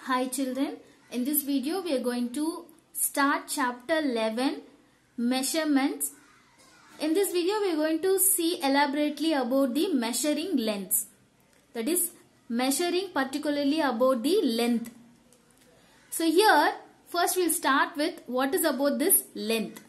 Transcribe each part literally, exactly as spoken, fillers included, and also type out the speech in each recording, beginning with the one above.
Hi children, in this video we are going to start chapter eleven, measurements. In this video we are going to see elaborately about the measuring lengths. That is measuring particularly about the length. So here first we will start with what is about this length.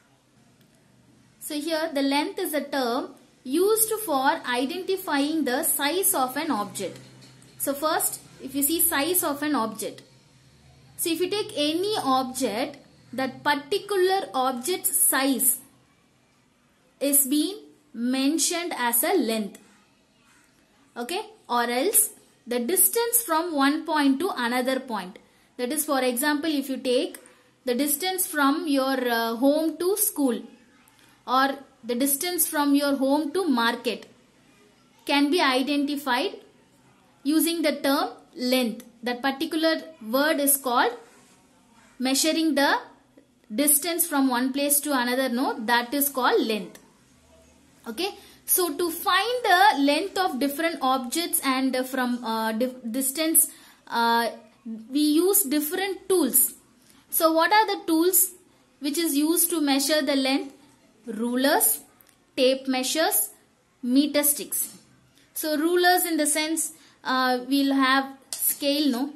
So here the length is a term used for identifying the size of an object. So first if you see size of an object. So if you take any object, that particular object's size is being mentioned as a length. Okay, or else the distance from one point to another point. That is, for example, if you take the distance from your uh, home to school or the distance from your home to market can be identified using the term length. That particular word is called measuring the distance from one place to another. No, that is called length. Okay. So to find the length of different objects and from uh, distance, uh, we use different tools. So what are the tools which is used to measure the length? Rulers, tape measures, meter sticks. So rulers in the sense uh, we'll have scale, no?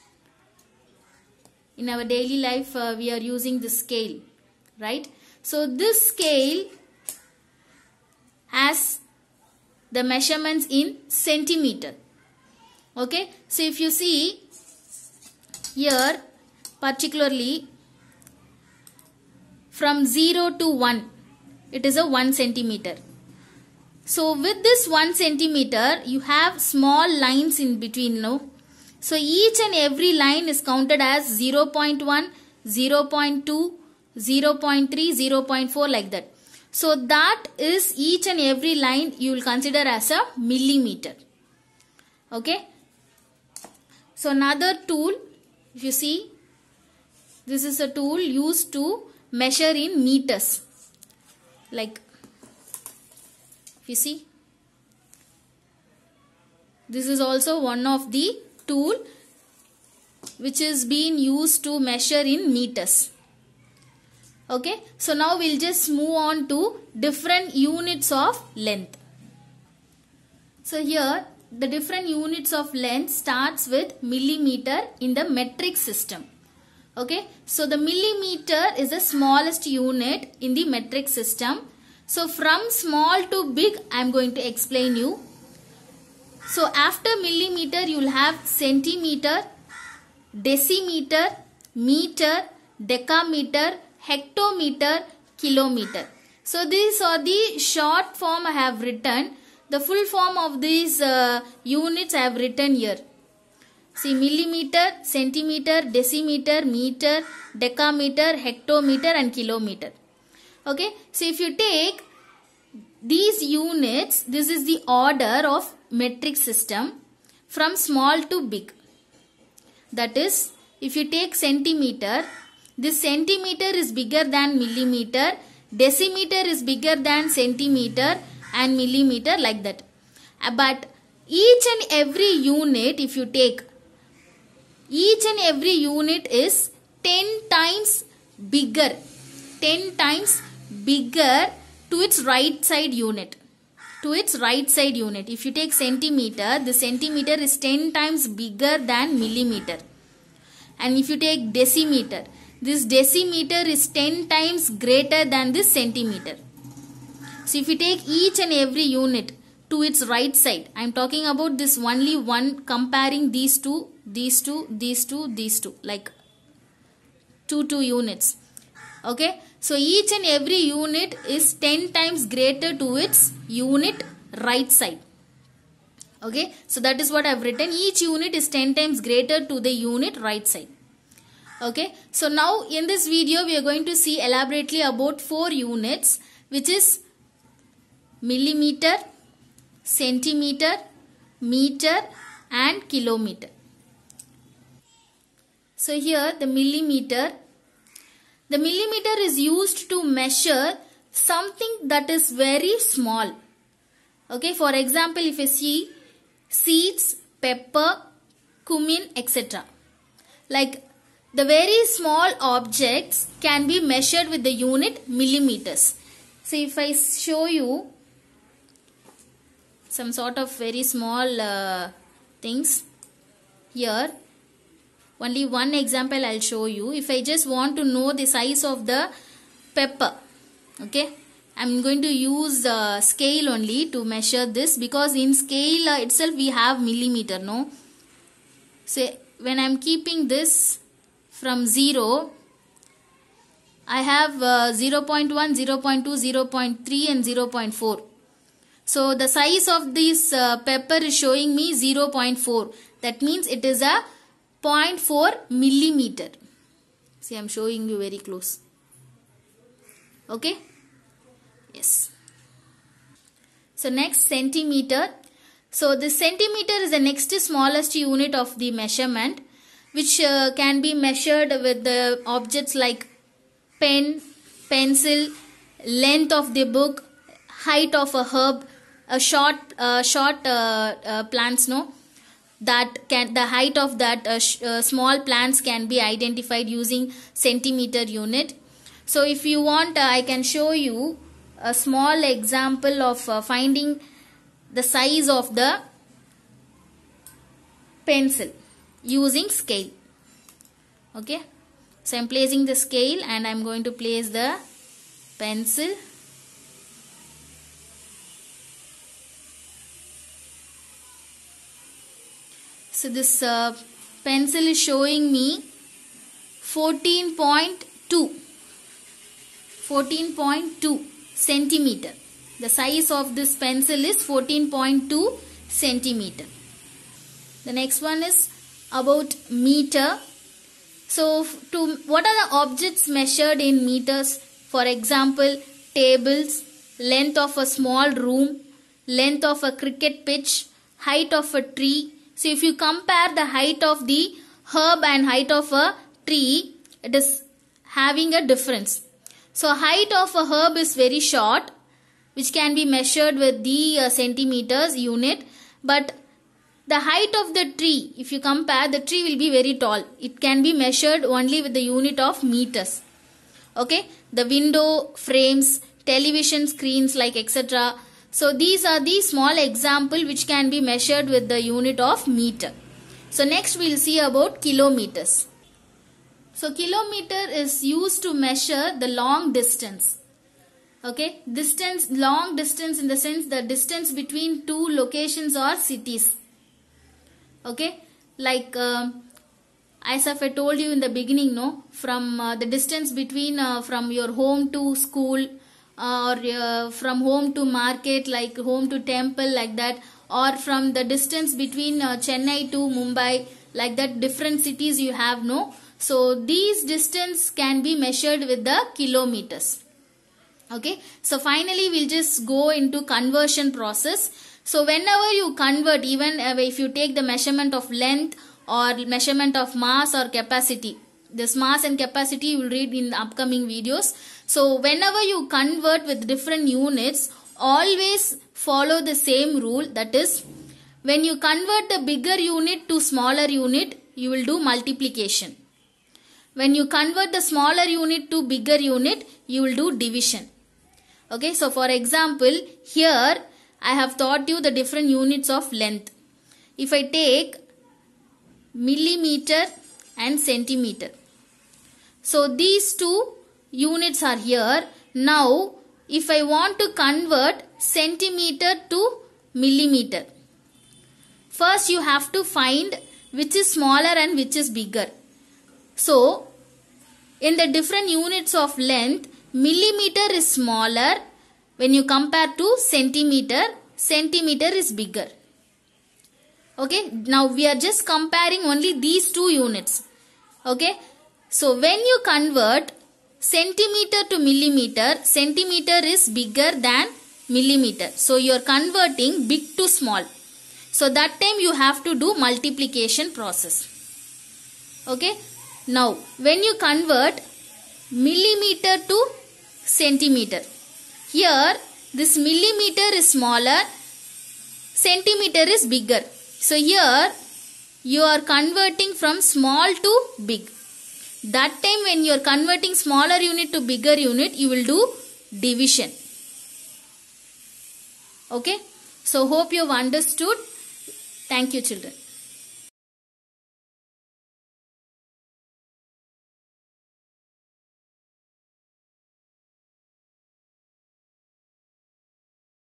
In our daily life uh, we are using the scale, right? So this scale has the measurements in centimeter. Okay, so if you see here particularly from zero to one, it is a one centimeter. So with this one centimeter you have small lines in between, no? So each and every line is counted as zero point one, zero point two, zero point three, zero point four, like that. So that is each and every line you will consider as a millimeter. Okay. So another tool, if you see, this is a tool used to measure in meters. Like, if you see, this is also one of the tool which is being used to measure in meters. Okay, so now we'll just move on to different units of length. So here the different units of length starts with millimeter in the metric system. Okay, so the millimeter is the smallest unit in the metric system. So from small to big I am going to explain you. So after millimeter you will have centimeter, decimeter, meter, decameter, hectometer, kilometer. So these are the short form I have written. The full form of these uh, units I have written here. See, millimeter, centimeter, decimeter, meter, decameter, hectometer and kilometer. Okay, so if you take these units, this is the order of metric system from small to big. That is, if you take centimeter, this centimeter is bigger than millimeter, decimeter is bigger than centimeter and millimeter, like that. But each and every unit, if you take, each and every unit is ten times bigger, ten times bigger to its right side unit. To its right side unit. If you take centimeter, the centimeter is ten times bigger than millimeter. And if you take decimeter, this decimeter is ten times greater than this centimeter. So if you take each and every unit to its right side, I am talking about this only one, comparing these two, these two, these two, these two, like two, two units. Okay, so each and every unit is ten times greater to its unit right side. Okay, so that is what I have written. Each unit is ten times greater to the unit right side. Okay, so now in this video we are going to see elaborately about four units, which is millimeter, centimeter, meter and kilometer. So here the millimeter. The millimeter is used to measure something that is very small. Okay, for example, if you see seeds, pepper, cumin, et cetera. like the very small objects can be measured with the unit millimeters. So if I show you some sort of very small uh, things here, only one example I'll show you. If I just want to know the size of the pepper, okay, I'm going to use uh, scale only to measure this, because in scale uh, itself we have millimeter, no? So when I'm keeping this from zero, I have uh, zero point one, zero point two, zero point three and zero point four. So the size of this uh, pepper is showing me zero point four. That means it is a zero point four millimeter. See, I'm showing you very close. Okay? Yes. So next, centimeter. So the centimeter is the next smallest unit of the measurement, which uh, can be measured with the objects like pen, pencil, length of the book, height of a herb, a short, uh, short uh, uh, plants, no? That can, the height of that uh, sh uh, small plants can be identified using centimeter unit. So if you want, uh, I can show you a small example of uh, finding the size of the pencil using scale. Okay, so I'm placing the scale and I'm going to place the pencil. So this uh, pencil is showing me fourteen point two centimeter. The size of this pencil is fourteen point two centimeter. The next one is about meter. So to what are the objects measured in meters? For example, tables, length of a small room, length of a cricket pitch, height of a tree. So if you compare the height of the herb and height of a tree, it is having a difference. So height of a herb is very short, which can be measured with the uh, centimeters unit. But the height of the tree, if you compare, the tree will be very tall. It can be measured only with the unit of meters. Okay, the window frames, television screens, like et cetera. So these are the small example which can be measured with the unit of meter. So next we will see about kilometers. So kilometer is used to measure the long distance. Okay, distance, long distance in the sense the distance between two locations or cities. Okay, like uh, as if I told you in the beginning, no, from uh, the distance between uh, from your home to school, or uh, from home to market, like home to temple, like that, or from the distance between uh, Chennai to Mumbai, like that, different cities you have, no. So these distance can be measured with the kilometers. Okay, so finally we'll just go into conversion process. So whenever you convert, even if you take the measurement of length or measurement of mass or capacity, this mass and capacity you will read in the upcoming videos. So whenever you convert with different units, always follow the same rule. That is, when you convert the bigger unit to smaller unit, you will do multiplication. When you convert the smaller unit to bigger unit, you will do division. Okay, so for example, here I have taught you the different units of length. If I take millimeter and centimeter, so these two units are here. Now if I want to convert centimeter to millimeter, first you have to find which is smaller and which is bigger. So in the different units of length, millimeter is smaller when you compare to centimeter. Centimeter is bigger. Okay, now we are just comparing only these two units. Okay, so when you convert centimeter to millimeter, centimeter is bigger than millimeter. So you are converting big to small. So that time you have to do multiplication process. Okay, now when you convert millimeter to centimeter, here this millimeter is smaller, centimeter is bigger. So here you are converting from small to big. That time when you are converting smaller unit to bigger unit, you will do division. Okay. So hope you have understood. Thank you, children.